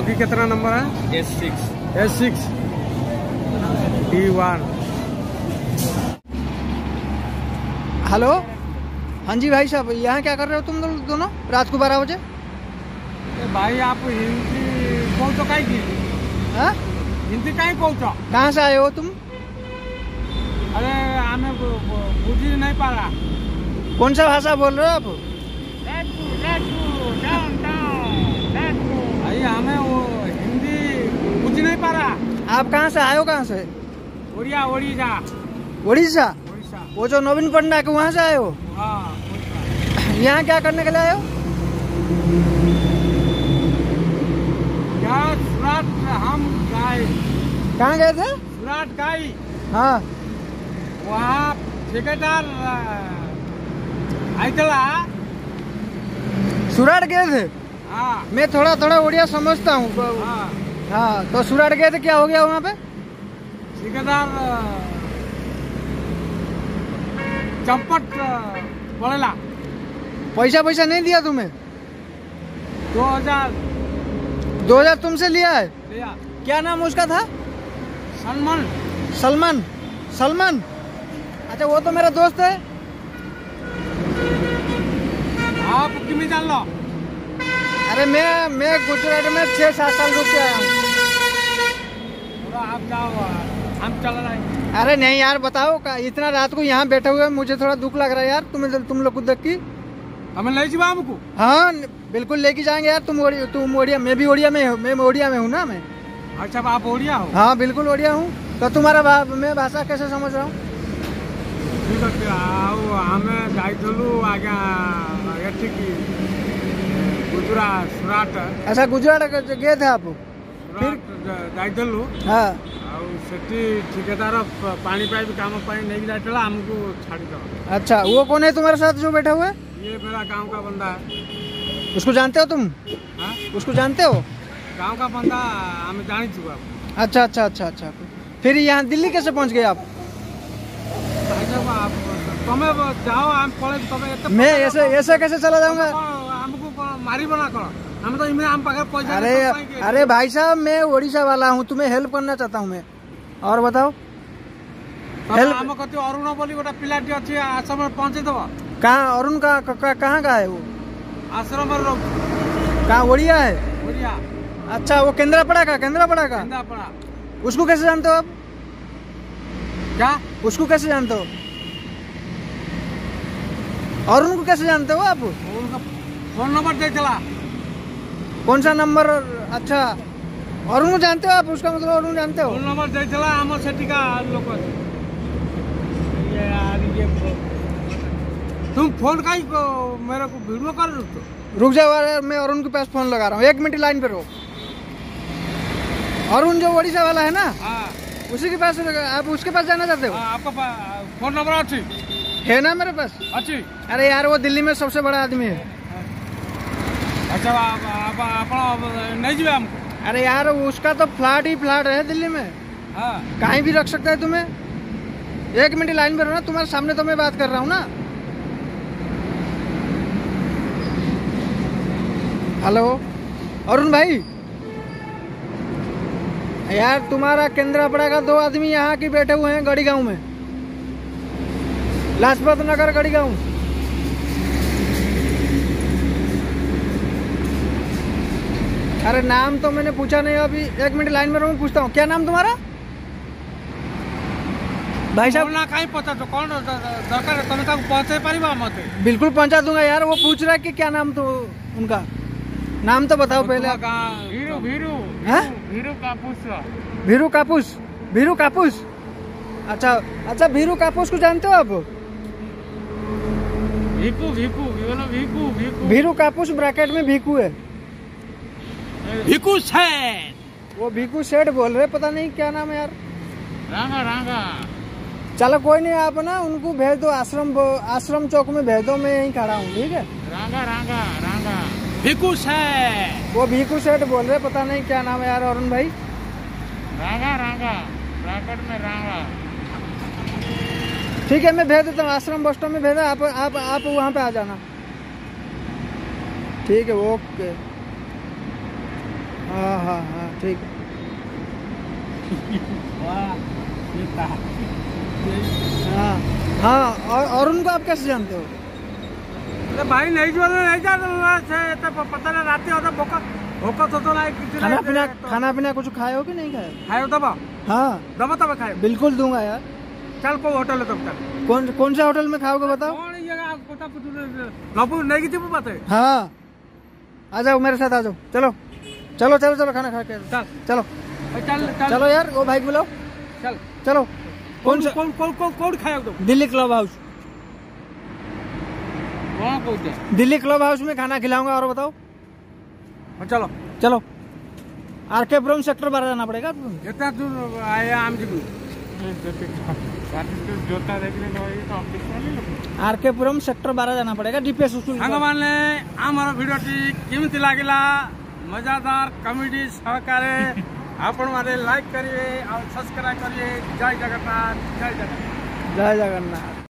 चौकी कितना नंबर है? S6 D1। हेलो, हाँ जी भाई साहब, यहाँ क्या कर रहे हो तुम दोनों रात को 12 बजे? भाई आप हिंदी कौन कहीं की? हाँ, हिंदी कहीं कौन? कहाँ से आए हो तुम? अरे हमें बुझ नहीं पा रहा। कौन सा भाषा बोल रहे हो आप? भाई हमें वो हिंदी बुझ नहीं पा रहा। आप कहाँ से आए हो? कहाँ से? उड़ीसा। वो जो नवीन पंडा के वहाँ से आए हो? हाँ। यहाँ क्या करने के लिए आए हो? यहाँ सूरत हम गए। कहाँ गए थे? सूरत गए। हाँ, वहाँ ठेकेदार आइतला। सूरत गए थे? हाँ। मैं थोड़ा थोड़ा उड़िया समझता हूँ। हाँ। हाँ, तो सूरत गए थे, क्या हो गया वहाँ पे? ठेकेदार चंपट बोलेला। पैसा नहीं दिया तुम्हें? 2000 तुमसे लिया है? लिया। क्या नाम उसका था? सलमान। अच्छा, वो तो मेरा दोस्त है। आप किमें जान लो? अरे मैं गुजरात में 6-7 साल रुक के आया हूँ। आप जाओ, हम चल रहे हैं। अरे नहीं यार, बताओ का इतना रात को यहाँ बैठे हुए मुझे थोड़ा दुख लग रहा है यार, तुम लोग को देख के। हमें ले जाओ हमको। हाँ बिल्कुल लेके जाएंगे यार। तुम ओडिया, मैं भी ओडिया में हूँ। मैं ओडिया में हूँ ना मैं। अच्छा, आप ओडिया हो? हाँ बिल्कुल ओडिया हूँ। तो तुम्हारा मैं भाषा कैसे समझ रहा हूँ? ठीक है, आओ हमें जाइलु आज्ञा एठी की गुजरात सूरत। अच्छा, गुजरात गए थे आप? फिर जाइलु। हाँ। सेठी ठेकेदार पानी पाइप काम नहीं जाइला, हमको छाड़ी दो। अच्छा, वो कौन है तुम्हारे साथ जो बैठा हुआ है? ये मेरा गांव का बंदा है। उसको जानते हो तुम? हाँ? उसको जानते हो? गांव का बंदा हम जानी चुका। अच्छा। फिर यहाँ दिल्ली कैसे पहुँच गए आप? तुम्हें जाओ, हम पड़े तुम्हें। मैं ऐसे कैसे चला जाऊंगा? हमको मारी बना करो। हम तो हम पकड़ पैसा। अरे भाई साहब, मैं उड़ीसा वाला हूँ, तुम्हें हेल्प करना चाहता हूँ मैं। और बताओ। हम कहते अरुण बोली गोटा पिलाटी अच्छी आश्रम में पहुंचे दो। कहाँ अरुण का कहाँ का है वो? आश्रम में। कहाँ? ओडिया है? ओडिया। अच्छा, वो केंद्रापड़ा का। उसको कैसे जानते हो आप? क्या? उसको कैसे जानते हो? अरुण को कैसे जानते हो आप? उनका फोन नंबर दे चला। कौन सा नंबर? अच्छा, अरुण को जानते हो आप? उसका मतलब अरुण जानते हो? फोन नंबर दे चला हम सेठी का लोग। तुम फोन का ही मेरे को वीडियो कर रहे हो? रुक जाओ यार, मैं अरुण के पास फोन लगा रहा हूँ। 1 मिनट लाइन पे रहो। अरुण जो उड़ीसा वाला है ना? हाँ। उसी के पास आप उसके पास जाना चाहते हो? आपका फोन नंबर अच्छी है ना मेरे पास? अच्छी। अरे यार, वो दिल्ली में सबसे बड़ा आदमी है। अच्छा, आप नहीं जाए हमको? अरे यार, उसका तो फ्लैट है दिल्ली में। हाँ। कहीं भी रख सकता है तुम्हें। 1 मिनट लाइन पे रहो ना, तुम्हारे सामने तो मैं बात कर रहा हूँ ना। हेलो अरुण भाई, यार तुम्हारा केंद्रापड़ा का 2 आदमी यहाँ की बैठे हुए हैं गढ़ी गांव में, लाजपत नगर गढ़ी गांव। अरे नाम तो मैंने पूछा नहीं अभी। 1 मिनट लाइन में रहो, पूछता हूँ। क्या नाम तुम्हारा? भाई साहब ना कहीं पता तो कौन दरकार है, तुम्हें पहुंचे पारिबा मत? बिल्कुल पहुंचा दूंगा यार। वो पूछ रहा है कि क्या नाम, तो उनका नाम तो बताओ पहले। भीरू कापूस। अच्छा, भीरू कापूस को जानते हो आप? भीरू कापूस ब्रैकेट में भीकू है। भीकू सेठ। वो भीकू सेठ बोल रहे, पता नहीं क्या नाम है यार। रांगा। चलो कोई नहीं, आप ना उनको भेज दो आश्रम चौक में भेज दो, मैं यहीं खड़ा हूँ। ठीक है? रांगा भीकू सेठ। वो भीकू सेठ बोल रहे, पता नहीं क्या नाम है यार अरुण भाई। रांगा ब्रैकेट में रांगा। ठीक है, मैं भेज देता हूँ। आश्रम बस स्टॉप में भेजा, आप वहाँ पे आ जाना। ठीक है, ओके। हाँ। हाँ हाँ हाँ ठीक। हाँ हाँ, और उनको आप कैसे जानते हो? अरे भाई नहीं जो नहीं जाते पता नहीं रात होता भोका भोका तो ना खाना पीना कुछ खाए हो कि नहीं खाए? खाए दबा हाँ दबा तब खाए बिल्कुल दूंगा यार। चल को होटल है तब तक कौन से होटल में खाओगे बताओ? नहीं की बात है। हाँ आ जाओ मेरे साथ आ जाओ। चलो चलो चलो चलो खाना खा के चलो चल चलो यार। वो भाई बुलाओ। चल चलो। कौन खाया तुम? Delhi club house. वहाँ पहुँचे दिल्ली क्लब हाउस में खाना खिलाऊंगा। और बताओ? चलो चलो आरके पुरम सेक्टर 12 जाना पड़ेगा। इतना दूर आया आम जी आरके पुरम सेक्टर 12 जाना पड़ेगा। डीपीएस साने आमर भिडियोटी केमती लगिला मजादार कमेडी सहकारे आपण मारे लाइक करिए और सब्सक्राइब करिए। जय जगन्नाथ जय जगन्नाथ जय जगन्नाथ।